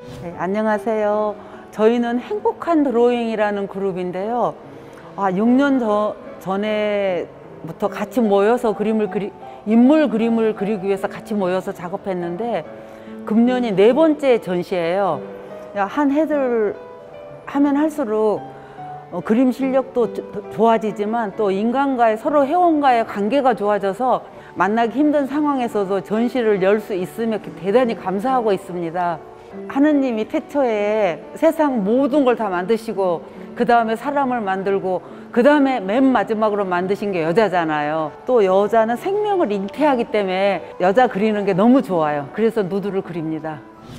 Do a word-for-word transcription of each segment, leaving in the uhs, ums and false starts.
네, 안녕하세요. 저희는 행복한 드로잉이라는 그룹인데요. 아, 육 년 저, 전에부터 같이 모여서 그림을 그리, 인물 그림을 그리기 위해서 같이 모여서 작업했는데 금년이 네 번째 전시예요. 한 해들 하면 할수록 어, 그림 실력도 좋아지지만 또 인간과의 서로 회원과의 관계가 좋아져서 만나기 힘든 상황에서도 전시를 열 수 있으며 대단히 감사하고 있습니다. 하느님이 태초에 세상 모든 걸 다 만드시고 그 다음에 사람을 만들고 그 다음에 맨 마지막으로 만드신 게 여자잖아요. 또 여자는 생명을 잉태하기 때문에 여자 그리는 게 너무 좋아요. 그래서 누드를 그립니다.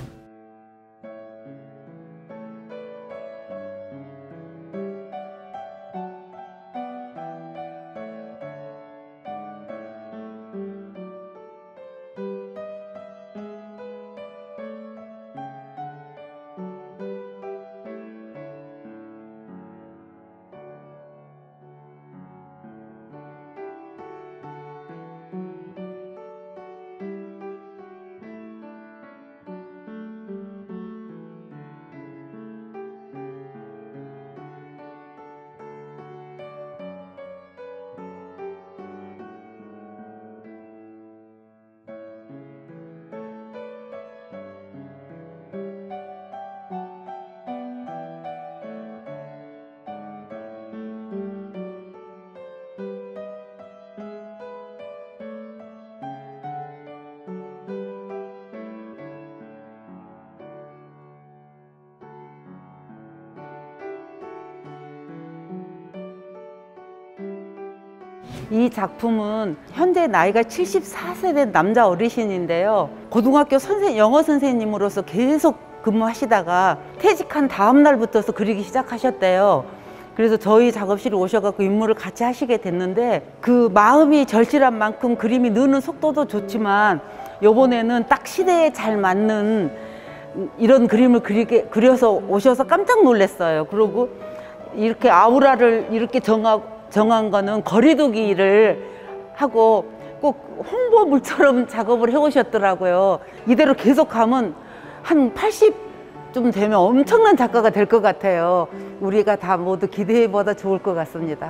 이 작품은 현재 나이가 칠십사 세 된 남자 어르신인데요. 고등학교 선생, 영어 선생님으로서 계속 근무하시다가 퇴직한 다음 날부터 그리기 시작하셨대요. 그래서 저희 작업실에 오셔갖고 임무를 같이 하시게 됐는데 그 마음이 절실한 만큼 그림이 느는 속도도 좋지만 요번에는 딱 시대에 잘 맞는 이런 그림을 그리게, 그려서 오셔서 깜짝 놀랐어요. 그리고 이렇게 아우라를 이렇게 정하고 정한 거는 거리두기를 하고 꼭 홍보물처럼 작업을 해오셨더라고요. 이대로 계속 가면 한 팔십쯤 되면 엄청난 작가가 될 것 같아요. 우리가 다 모두 기대보다 좋을 것 같습니다.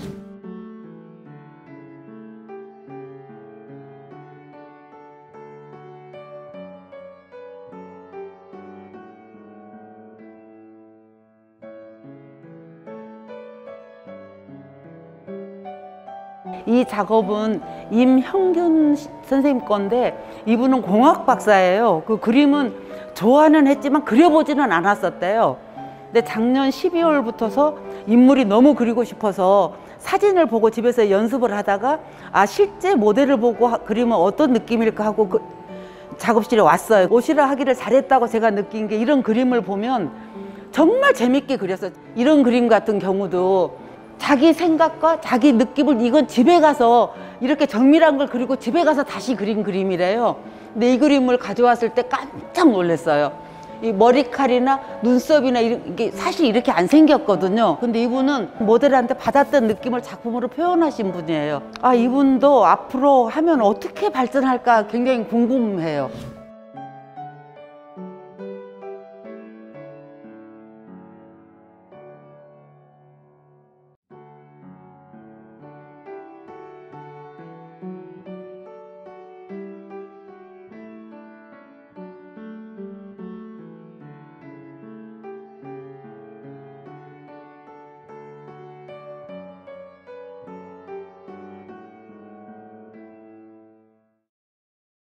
이 작업은 임형균 선생님 건데 이분은 공학 박사예요. 그 그림은 좋아는 했지만 그려보지는 않았었대요. 근데 작년 십이월부터서 인물이 너무 그리고 싶어서 사진을 보고 집에서 연습을 하다가 아 실제 모델을 보고 그리면 어떤 느낌일까 하고 그 작업실에 왔어요. 오시라 하기를 잘했다고 제가 느낀 게 이런 그림을 보면 정말 재밌게 그렸어요. 이런 그림 같은 경우도 자기 생각과 자기 느낌을 이건 집에 가서 이렇게 정밀한 걸 그리고 집에 가서 다시 그린 그림이래요. 근데 이 그림을 가져왔을 때 깜짝 놀랐어요. 이 머리칼이나 눈썹이나 이게 사실 이렇게 안 생겼거든요. 근데 이분은 모델한테 받았던 느낌을 작품으로 표현하신 분이에요. 아, 이분도 앞으로 하면 어떻게 발전할까 굉장히 궁금해요.